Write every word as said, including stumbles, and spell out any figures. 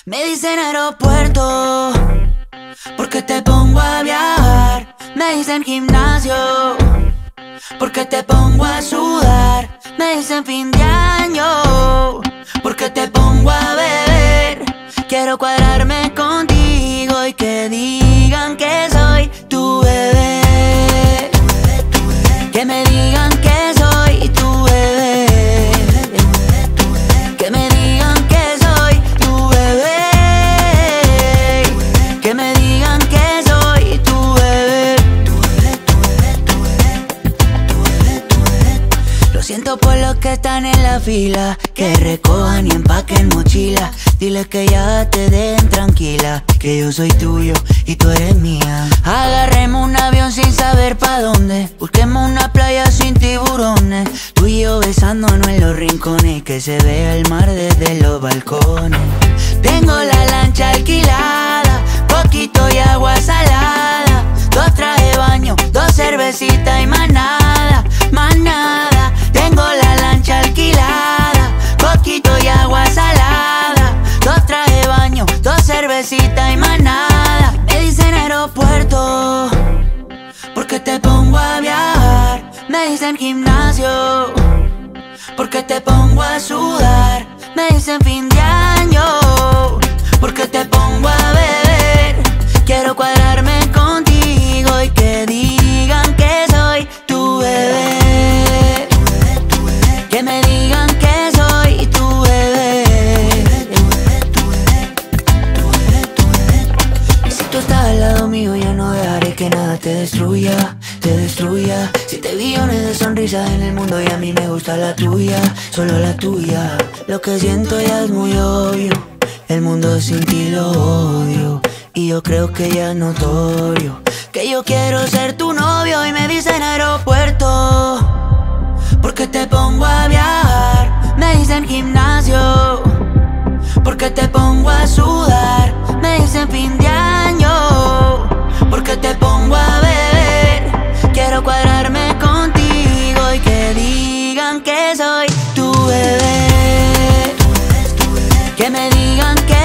Me dicen aeropuerto, porque te pongo a viajar. Me dicen gimnasio, porque te pongo a sudar. Me dicen fin de año, porque te pongo a beber. Quiero cuadrarme contigo y que digan que soy tu bebé. Que me digan que soy tu bebé. Que me digan que soy tu bebé. Que me digan que soy tu bebé. Lo siento por los que están en la fila, que recojan y empaquen mochila. Dile que ya te den tranquila, que yo soy tuyo y tú eres mía. Agarremos un avión sin saber pa' dónde, busquemos una playa sin tiburones. Tú y yo besándonos en los rincones, que se vea el mar desde los balcones. Tengo la lancha alquilada, poquito y agua salada. Dos traje de baño, dos cervecitas y más nada, más nada. Tengo la lancha alquilada, poquito y agua salada. Dos traje de baño, dos cervecitas y más nada. Me dicen aeropuerto, porque te pongo a viajar. Me dicen gimnasio, porque te pongo a sudar. Me dicen fin de año, porque te pongo a beber. Quiero cuadrarme contigo y que digan que soy tu bebé. Que me digan que soy tu bebé. Y si tú estás al lado mío, ya no dejaré que nada te destruya, te destruya. Siete billones de sonrisas en el mundo y a mí me gusta la tuya, solo la tuya. Lo que siento ya es muy obvio, el mundo sin ti lo odio. Y yo creo que ya es notorio que yo quiero ser tu novio. Y me dicen aeropuerto, porque te pongo a viajar. Me dicen gimnasio, porque te pongo a sudar. Me dicen fin de año, porque te pongo a beber. Quiero cuadrarme contigo y que digan que soy tu bebé. Que me digan que